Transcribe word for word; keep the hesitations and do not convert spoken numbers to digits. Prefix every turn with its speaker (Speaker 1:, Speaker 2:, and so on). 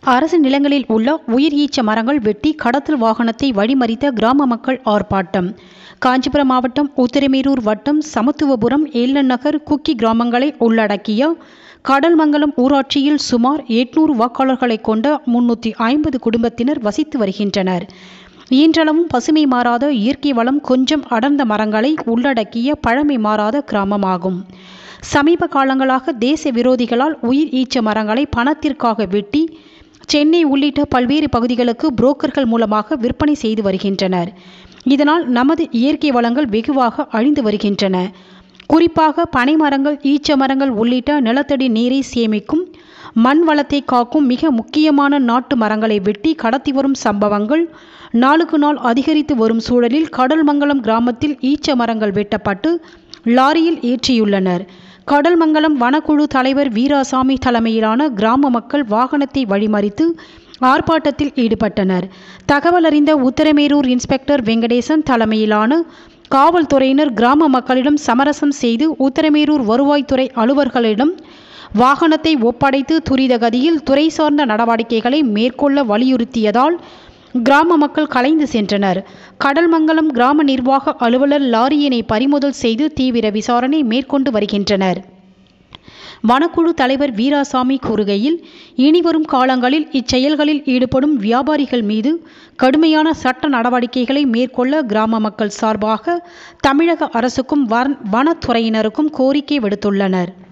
Speaker 1: அரசு நிலங்களில் உள்ள உயிர் ஈச்ச மரங்கள் வெட்டி கடத்தல் வாகனத்தை வழிமறித்த கிராம மக்கள் ஆர்ப்பாட்டம். காஞ்சிபுரம் மாவட்டம் உத்திரமேரூர் வட்டம் சமத்துவபுரம், ஏலன் நகர், குக்கி கிராமங்களை உள்ளடக்கிய கடல்மங்கலம் ஊராட்சியில் சுமார் எட்நூறு வாக்காளர்களை கொண்ட முன்னூற்றி ஐம்பது குடும்பத்தினர் வசித்து வருகின்றனர். இன்றளவும் பசுமை மாறாத இயற்கை வளம் கொஞ்சம் அடர்ந்த மரங்களை உள்ளடக்கிய பழமை மாறாத கிராமமாகும். சமீப காலங்களாக தேச விரோதிகளால் உயிர் ஈச்ச மரங்களை பணத்திற்காக வெட்டி சென்னை உள்ளிட்ட பல்வேறு பகுதிகளுக்கு புரோக்கர்கள் மூலமாக விற்பனை செய்து வருகின்றனர். இதனால் நமது இயற்கை வளங்கள் வெகுவாக அழிந்து வருகின்றன. குறிப்பாக பனை மரங்கள், ஈச்ச மரங்கள் உள்ளிட்ட நிலத்தடி நீரை சேமிக்கும், மண் வளத்தை காக்கும் மிக முக்கியமான நாட்டு மரங்களை வெட்டி கடத்தி வரும் சம்பவங்கள் நாளுக்கு நாள் அதிகரித்து வரும் சூழலில் கடல்மங்கலம் கிராமத்தில் ஈச்ச மரங்கள் வெட்டப்பட்டு லாரியில் ஏற்றியுள்ளனர். கடல்மங்கலம் வனக்குழு தலைவர் வீராசாமி தலைமையிலான கிராம மக்கள் வாகனத்தை வழிமறித்து ஆர்ப்பாட்டத்தில் ஈடுபட்டனர். தகவல் அறிந்த உத்திரமேரூர் இன்ஸ்பெக்டர் வெங்கடேசன் தலைமையிலான காவல்துறையினர் கிராம மக்களிடம் சமரசம் செய்து உத்திரமேரூர் வருவாய்த்துறை அலுவலர்களிடம் வாகனத்தை ஒப்படைத்து துரித கதியில் துறை சார்ந்த நடவடிக்கைகளை மேற்கொள்ள வலியுறுத்தியதால் கிராம மக்கள் கலைந்து சென்றனர். கடல்மங்கலம் கிராம நிர்வாக அலுவலர் லாரியினை பறிமுதல் செய்து தீவிர விசாரணை மேற்கொண்டு வருகின்றனர். வனக்குழு தலைவர் வீராசாமி கூறுகையில், இனிவரும் காலங்களில் இச்செயல்களில் ஈடுபடும் வியாபாரிகள் மீது கடுமையான சட்ட நடவடிக்கைகளை மேற்கொள்ள கிராம மக்கள் சார்பாக தமிழக அரசுக்கும் வனத்துறையினருக்கும் கோரிக்கை விடுத்துள்ளனர்.